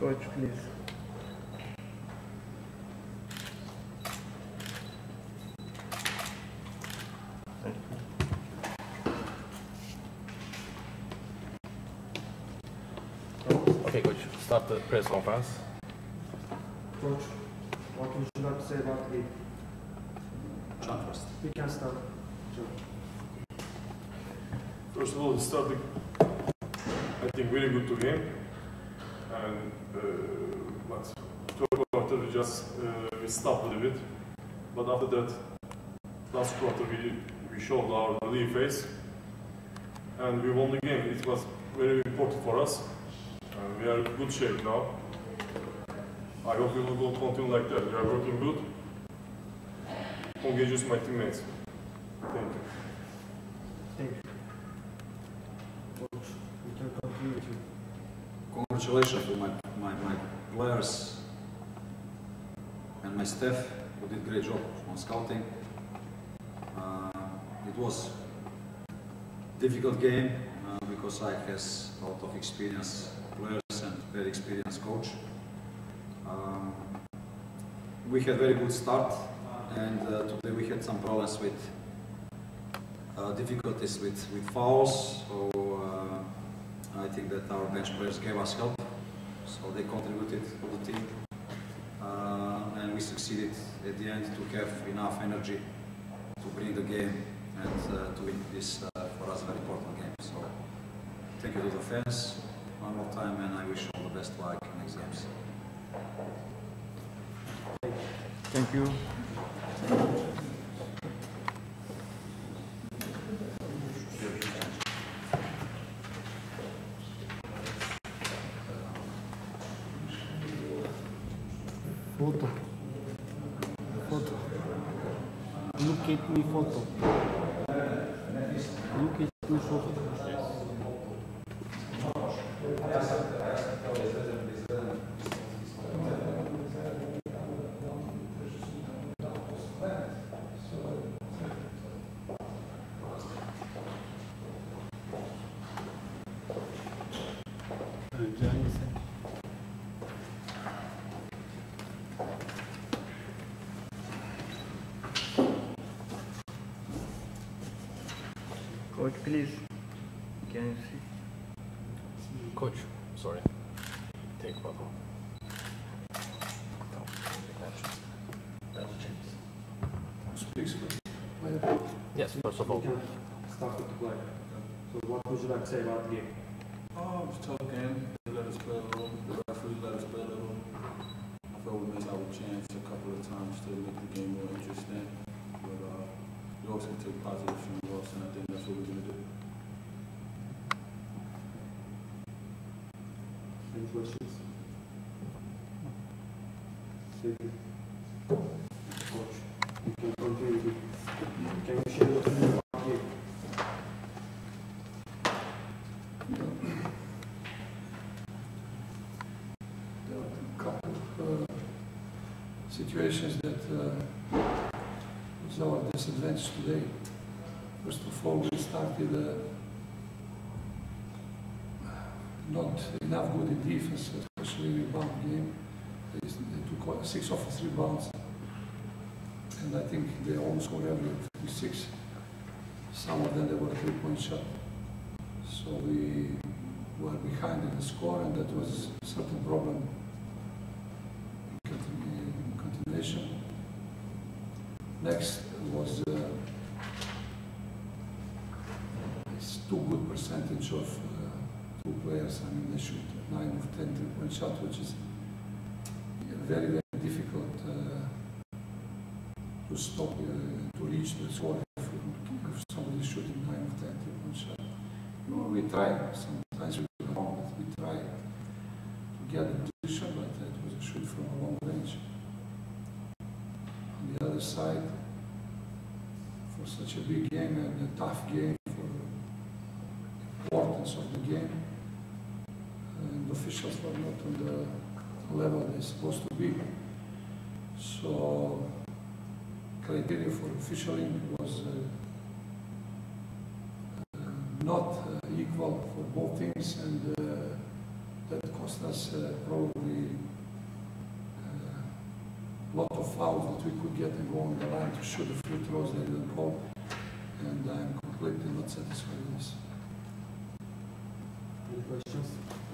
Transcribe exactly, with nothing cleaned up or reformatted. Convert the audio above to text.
Coach, please. Okay, coach, start the press conference. Coach, what would you like to say about the game? John first. We can start. John. First of all, it started, I think, very good to game. And uh, but third quarter we just uh, we stopped a little bit. But after that, last quarter we we showed our relief face, and we won the game. It was very important for us. And we are in good shape now. I hope we will continue like that. We are working good. Congratulations, my teammates. Thank you. Thank you. Coach, we can continue with you. Congratulations to my, my, my players and my staff who did a great job on scouting. Uh, it was a difficult game uh, because I have a lot of experience players and very experienced coach. Um, we had very good start, and uh, today we had some problems with uh, difficulties with, with fouls. So uh, I think that our bench players gave us help, so they contributed to the team, uh, and we succeeded at the end to have enough energy to bring the game and uh, to win this uh, for us very important game. So thank you to the fans one more time, and I wish all the best luck in next games. Thank you. Photo. Photo. Look at me photo. Look at me photo. Coach, please. Can you see? Coach, sorry. Take photo. Yes, first of all. We can start with the play. So what would you like to say about the game? Oh, it was a tough game. They let us play a little. The referee let us play a little. I felt we missed our chance a couple of times to make the game more interesting. But uh, we also can take positive from the loss, and I think that's what we're going to do. Any questions? Thank you. Coach, you can continue with it. Can you share your opinion about the game? There were a couple of uh, situations that uh, was our disadvantage today. First of all, we started uh, not enough good in defense, especially rebound game. They, they took six offensive rebounds, and I think they almost scored every fifty-six. Some of them they were three-point shot. So we were behind in the score, and that was a certain problem in, continu in continuation. Next was uh, it's too good percentage of uh, two players. I mean, they shoot nine of ten three-point shot, which is very, very difficult uh, to stop, uh, to reach the score if, if somebody is shooting nine of ten three-point shot. You know, we try, sometimes we do wrong, but we try to get the position, but it was a shoot from a long range. On the other side, for such a big game and a tough game, for the importance of the game, and the officials were not on the level they're supposed to be. So, criteria for officialing was uh, uh, not uh, equal for both teams, and uh, that cost us uh, probably fouls that we could get and go on the line to shoot the free throws. They didn't go, and I'm completely not satisfied with this. Any questions?